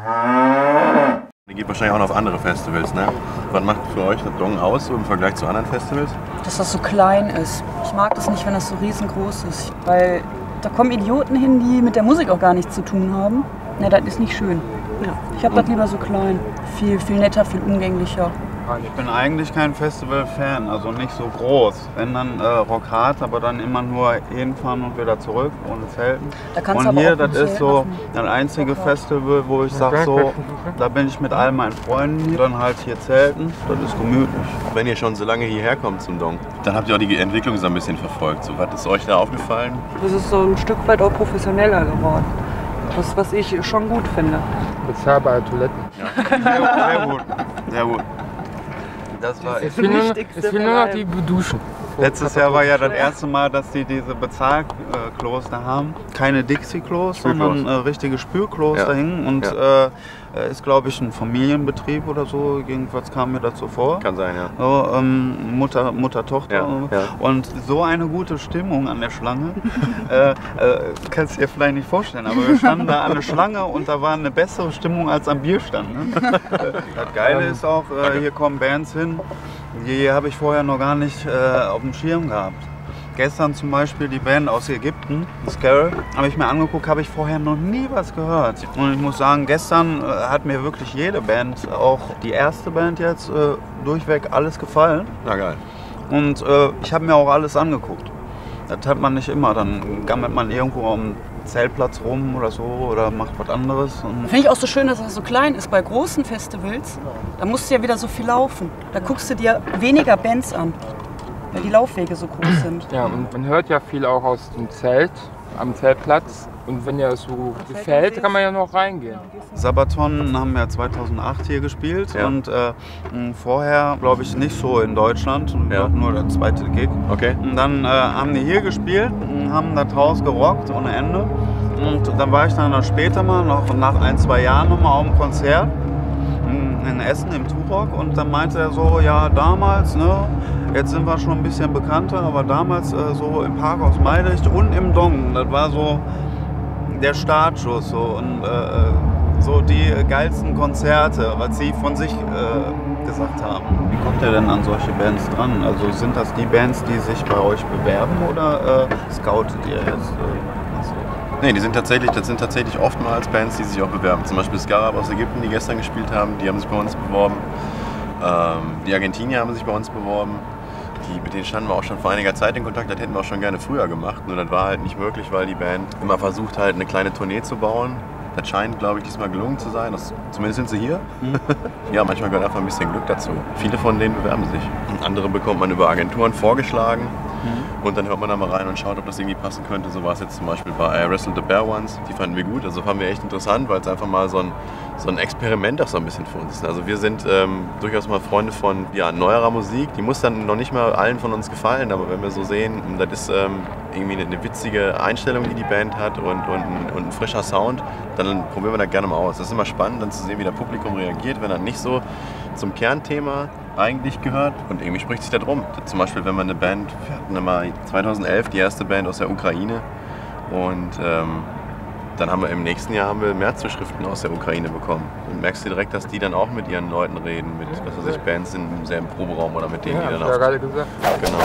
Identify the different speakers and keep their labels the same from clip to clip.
Speaker 1: Ihr geht wahrscheinlich auch noch auf andere Festivals, ne? Was macht für euch das Dong aus so im Vergleich zu anderen Festivals?
Speaker 2: Dass das so klein ist. Ich mag das nicht, wenn das so riesengroß ist. Weil da kommen Idioten hin, die mit der Musik auch gar nichts zu tun haben. Ne, das ist nicht schön. Ja. Ich habe das lieber so klein. Viel netter, viel umgänglicher.
Speaker 3: Ich bin eigentlich kein Festival-Fan, also nicht so groß. Wenn dann Rockhard, aber dann immer nur hinfahren und wieder zurück, ohne Zelten.
Speaker 2: Da kannst
Speaker 3: und
Speaker 2: du
Speaker 3: hier,
Speaker 2: aber
Speaker 3: das ist so das einzige Festival, wo ich sage so, da bin ich mit all meinen Freunden, dann halt hier zelten, das ist gemütlich.
Speaker 1: Wenn ihr schon so lange hierher kommt zum Dong, dann habt ihr auch die Entwicklung so ein bisschen verfolgt. So, was ist euch da aufgefallen?
Speaker 4: Das ist so ein Stück weit auch professioneller geworden. Was ich schon gut finde.
Speaker 5: Bezahlbare Toiletten.
Speaker 1: Ja.
Speaker 3: Sehr gut, sehr gut. Das war
Speaker 5: Es fehlen nur noch die Duschen.
Speaker 3: Letztes Jahr war ja das erste Mal, dass die diese Bezahlklos da haben. Keine Dixie-Klos, sondern richtige Spülklos da hingen. Und ist, glaube ich, ein Familienbetrieb oder so. Jedenfalls kam mir das so vor.
Speaker 1: Kann sein, ja.
Speaker 3: So, Mutter, Tochter.
Speaker 1: Ja.
Speaker 3: Und so eine gute Stimmung an der Schlange. Kannst du dir vielleicht nicht vorstellen, aber wir standen da an der Schlange und da war eine bessere Stimmung als am Bierstand. Ne? Das Geile ist auch, hier kommen Bands hin. Die habe ich vorher noch gar nicht auf dem Schirm gehabt. Gestern zum Beispiel die Band aus Ägypten, Scarab, habe ich mir angeguckt, habe ich vorher noch nie was gehört. Und ich muss sagen, gestern hat mir wirklich jede Band, auch die erste Band jetzt, durchweg alles gefallen.
Speaker 1: Na geil.
Speaker 3: Und ich habe mir auch alles angeguckt. Das hat man nicht immer. Dann gammelt man irgendwo am Zeltplatz rum oder so oder macht was anderes.
Speaker 2: Finde ich auch so schön, dass das so klein ist. Bei großen Festivals, da musst du ja wieder so viel laufen. Da guckst du dir weniger Bands an, weil die Laufwege so groß sind.
Speaker 5: Ja, und man hört ja viel auch aus dem Zelt, am Zeltplatz. Und wenn ja so gefällt, kann man ja noch reingehen.
Speaker 3: Sabaton haben wir 2008 hier gespielt und vorher, glaube ich, nicht so in Deutschland, nur der zweite Gig.
Speaker 1: Okay.
Speaker 3: Und dann haben die hier gespielt und haben das Haus gerockt ohne Ende. Und dann war ich dann später mal, noch nach 1-2 Jahren, noch mal auf dem Konzert in Essen im Turok und dann meinte er so, ja damals, ne, jetzt sind wir schon ein bisschen bekannter, aber damals so im Parkhaus Mairicht und im Dong, das war so der Startschuss so, und so die geilsten Konzerte, was sie von sich gesagt haben. Wie kommt ihr denn an solche Bands dran? Also sind das die Bands, die sich bei euch bewerben oder scoutet ihr jetzt?
Speaker 1: Nee, das sind tatsächlich oftmals Bands, die sich auch bewerben. Zum Beispiel Scarab aus Ägypten, die gestern gespielt haben, die haben sich bei uns beworben. Die Argentinier haben sich bei uns beworben. Mit denen standen wir auch schon vor einiger Zeit in Kontakt, das hätten wir auch schon gerne früher gemacht. Nur das war halt nicht möglich, weil die Band immer versucht halt eine kleine Tournee zu bauen. Das scheint, glaube ich, diesmal gelungen zu sein. Zumindest sind sie hier. Ja, manchmal gehört einfach ein bisschen Glück dazu. Viele von denen bewerben sich. Und andere bekommt man über Agenturen vorgeschlagen. Und dann hört man da mal rein und schaut, ob das irgendwie passen könnte. So war es jetzt zum Beispiel bei Wrestle the Bear Ones. Die fanden wir gut. Also fanden wir echt interessant, weil es einfach mal so ein Experiment auch so ein bisschen für uns ist. Also wir sind durchaus mal Freunde von neuerer Musik. Die muss dann noch nicht mal allen von uns gefallen, aber wenn wir so sehen, das ist irgendwie eine witzige Einstellung, die Band hat und ein frischer Sound, dann probieren wir das gerne mal aus. Das ist immer spannend, dann zu sehen, wie das Publikum reagiert, wenn das nicht so zum Kernthema eigentlich gehört und irgendwie spricht sich da drum. Zum Beispiel, wenn man eine Band, wir hatten mal 2011 die erste Band aus der Ukraine und dann haben wir im nächsten Jahr mehr Zuschriften aus der Ukraine bekommen. Und merkst du direkt, dass die dann auch mit ihren Leuten reden, mit Bands im selben Proberaum oder mit denen, die dann auch. Ja, gerade gesagt. Genau.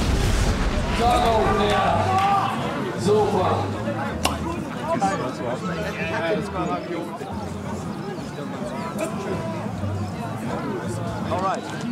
Speaker 1: Super. Alright.